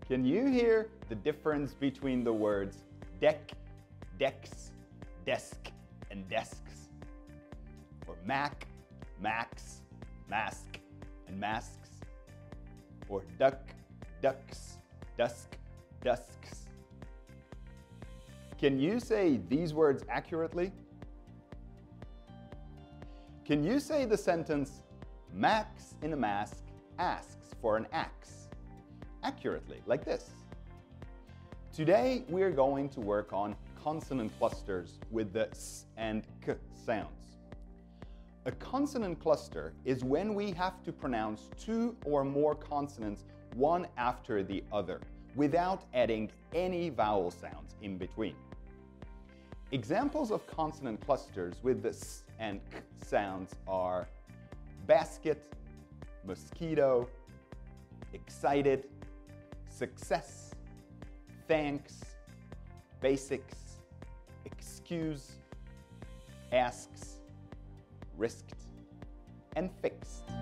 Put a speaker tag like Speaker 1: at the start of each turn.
Speaker 1: Can you hear the difference between the words deck, decks, desk, and desks? Or Mac, Macs, mask, and masks? Or duck, ducks, dusk, dusks? Can you say these words accurately? Can you say the sentence, Max in a mask asks for an axe, accurately, like this? Today, we're going to work on consonant clusters with the S and K sounds. A consonant cluster is when we have to pronounce two or more consonants one after the other, without adding any vowel sounds in between. Examples of consonant clusters with the S and K sounds are basket, mosquito, excited, success, thanks, basics, excuse, asks, risked, and fixed.